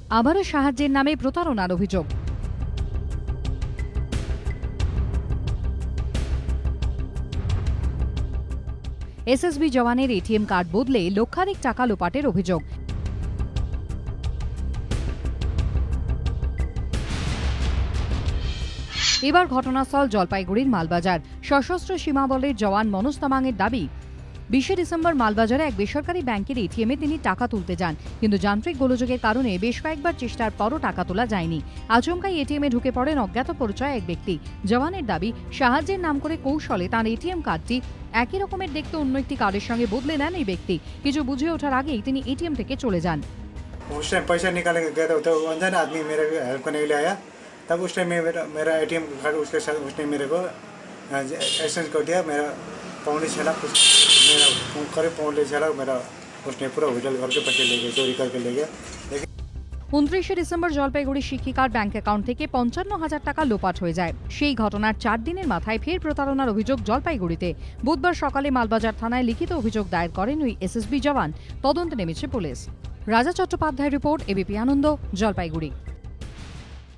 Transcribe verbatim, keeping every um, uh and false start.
আবারও সাহায্যের নামে প্রতারণার অভিযোগ। এসএসবি জওয়ানের এটিএম কার্ড বদলে লক্ষাধিক টাকা লোপাটের অভিযোগ। এবার ঘটনাস্থল জলপাইগুড়ির মালবাজার। সশস্ত্র সীমাবলের জওয়ান মনোজ তামাংয়ের দাবি, বিশে ডিসেম্বর মালবাজারে এক বেসরকারি ব্যাংকের এটিএমে তিনি টাকা তুলতে যান, কিন্তু যান্ত্রিক গোলযোগের কারণে বেশ কয়েকবার চেষ্টার পরও টাকা তোলা যায়নি। আচমকাই এটিএমে ঢুকে পড়েন অজ্ঞাত পরিচয় এক ব্যক্তি। জওয়ানের দাবি, সাহায্যের নাম করে কৌশলে তাঁর এটিএম কার্ডটি একই রকমের দেখতে অন্য একটি কার্ডের সঙ্গে বদলে নেন এই ব্যক্তি। কিছু বুঝে ওঠার আগেই তিনি এটিএম থেকে চলে যান। उस टाइम पैसा निकालने गया था तो अनजान आदमी मेरे हेल्प करने के लिए आया। तब उस टाइम में मेरा मेरा एटीएम कार्ड उसके साथ उसने मेरे को एक्सचेंज कर दिया। मेरा पौनी छला कुछ मेरा करीब पौने छला मेरा उसने पूरा विड्रॉल करके पैसे ले गया, चोरी करके ले गया। উনত্রিশে ডিসেম্বর জলপাইগুড়ি শিক্ষিকার ব্যাংক অ্যাকাউন্ট থেকে পঞ্চান্ন হাজার টাকা লোপাট হয়ে যায়। সেই ঘটনার চার দিনের মাথায় ফের প্রতারণার অভিযোগ জলপাইগুড়িতে। বুধবার সকালে মালবাজার থানায় লিখিত অভিযোগ দায়ের করেন ওই এসএসবি জওয়ান। তদন্তে নেমেছে পুলিশ। রাজা চট্টোপাধ্যায়ের রিপোর্ট, এবিপি আনন্দ, জলপাইগুড়ি।